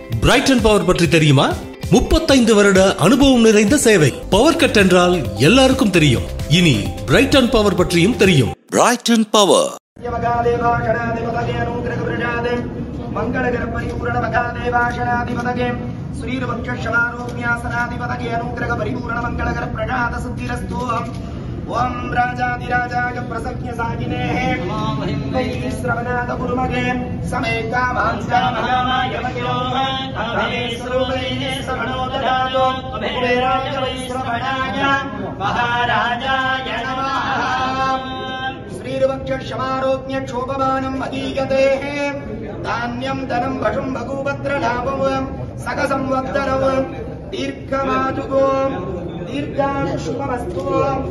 Brayton power பற்றி தெரியுமா? 35 வருட அனுபவம் நிறைந்த சேவை. பவர் கட் என்றால் எல்லாருக்கும் தெரியும். இனி பிரைட்டன் பவர் பற்றியும் தெரியும். Brayton power. मंगलकर परिपूर्ण मकादेवाशनाधिपतके श्रीरवक्षमारोग्यासनाधिपतके अनुग्रह परिपूर्ण मंगलकर प्रजात सिद्धिरस्तु। ओम राजाधिराजाय प्रसज्ञ सागिनेः श्रवणाद गुरुमगे समेका भांसा महामाय मयोः भवे स्वरूपैः समनो ददातो कुबेराय वै श्रवणाय महाराजाय नमः। श्रीरवक्षमारोग्य क्षोभमानं मदीयतेः धान्यं धनं वशं भगुपत्र लाभं सकसंवत्सरं दीर्घमायुः दीर्घायुष्मस्तु।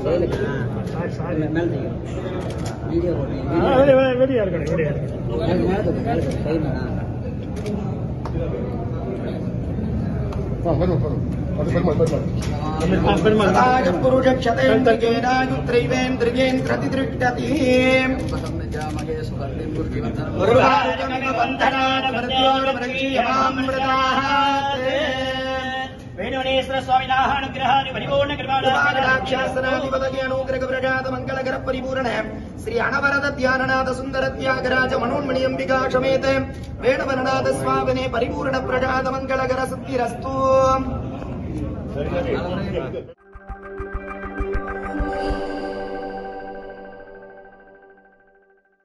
वेणुनेश्वर स्वामिनाः अनुग्रहानि परिपूर्ण कृपाणाक्षासनाधिपतये अनुग्रह प्रजात मंगलकर परिपूर्ण श्री अनवरद ध्याननाथ सुंदर त्यागराज मनोन्मणि अंबिका समेत वेणवरनाथ स्वामिने परिपूर्ण प्रजात मंगलकर सिद्धिरस्तु।